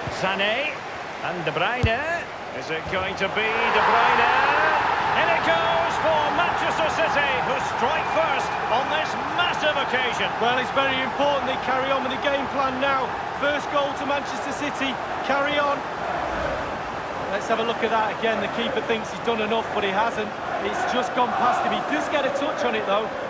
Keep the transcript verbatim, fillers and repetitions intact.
Sané and De Bruyne. Is it going to be De Bruyne? In it goes for Manchester City, who strike first on this massive occasion. Well, it's very important they carry on with the game plan now. First goal to Manchester City, carry on. Let's have a look at that again. The keeper thinks he's done enough, but he hasn't. It's just gone past him. He does get a touch on it, though.